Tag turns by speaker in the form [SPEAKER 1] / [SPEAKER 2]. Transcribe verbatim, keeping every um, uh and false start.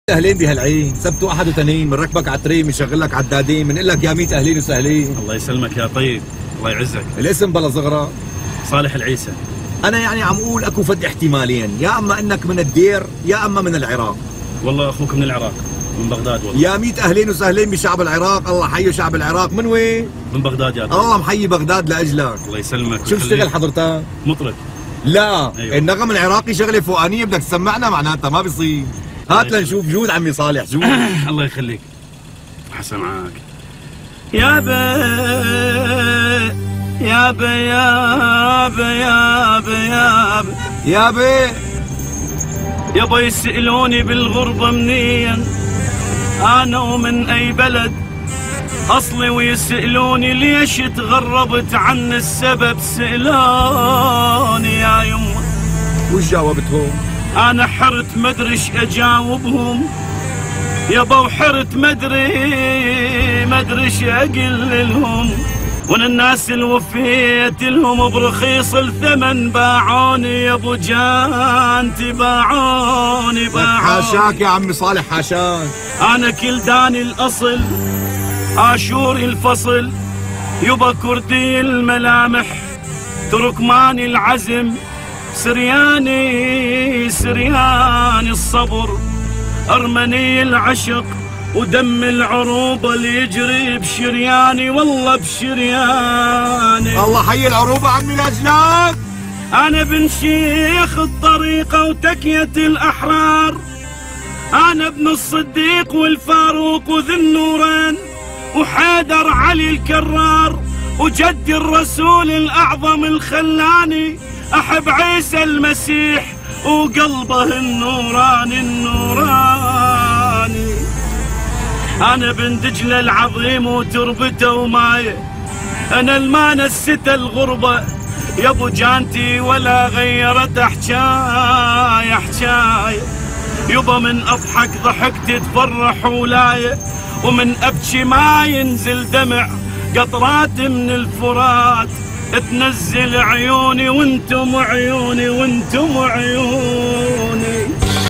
[SPEAKER 1] اهلين بهالعين، سبت واحد وتنين بنركبك على الترين بنشغل لك عدادين بنقول لك يا ميت اهلين وسهلين.
[SPEAKER 2] الله يسلمك يا طيب، الله يعزك.
[SPEAKER 1] الاسم بلا صغرى؟
[SPEAKER 2] صالح العيسى.
[SPEAKER 1] انا يعني عم اقول اكو فد احتمالين، يا اما انك من الدير يا اما من العراق.
[SPEAKER 2] والله اخوك من العراق، من بغداد. والله
[SPEAKER 1] يا ميت اهلين وسهلين بشعب العراق، الله حيو شعب العراق. من وين؟
[SPEAKER 2] من بغداد يا طيب.
[SPEAKER 1] الله محيي بغداد لاجلك.
[SPEAKER 2] الله يسلمك.
[SPEAKER 1] شو بتشتغل حضرتك؟
[SPEAKER 2] مطرب.
[SPEAKER 1] لا
[SPEAKER 2] أيوة.
[SPEAKER 1] النغم العراقي شغله فوقانيه بدك تسمعنا معناتها ما بيصير. هات لنشوف جود عمي صالح جود.
[SPEAKER 2] الله يخليك. حسن معاك.
[SPEAKER 3] يا بي يا بي يا بي يا بي يا بي
[SPEAKER 1] يا بي
[SPEAKER 3] يابا يسألوني بالغربة منين أنا ومن أي بلد أصلي، ويسألوني ليش تغربت عن السبب. سألوني يا يمه
[SPEAKER 1] وش جاوبتهم؟
[SPEAKER 3] أنا حرت مدري ش أجاوبهم يابا، وحرت مدري مدري ش أقل لهم، وانا الناس اللي وفيت لهم برخيص الثمن باعوني يا ابو جانتي، باعوني باعوني.
[SPEAKER 1] حاشاك يا عمي صالح حاشاك.
[SPEAKER 3] انا كلداني الاصل عاشوري الفصل، يبا كردي الملامح تركماني العزم، سرياني سرياني الصبر، ارمني العشق ودم العروبة اللي يجري بشرياني، والله بشرياني.
[SPEAKER 1] الله حي العروبة عمي لاجلك.
[SPEAKER 3] أنا بن شيخ الطريقة وتكية الأحرار، أنا ابن الصديق والفاروق وذي النورين وحيدر علي الكرار، وجدي الرسول الأعظم الخلاني أحب عيسى المسيح وقلبه النوراني النوراني. أنا بن دجلة العظيم وتربته ومايه، أنا الما نسيت الغربة يا ابو جانتي ولا غيرت حكاية حكاية. يبا من أضحك ضحكت تفرح ولاية، ومن أبكي ما ينزل دمع قطرات من الفرات تنزل عيوني، وانتم عيوني وانتم عيوني.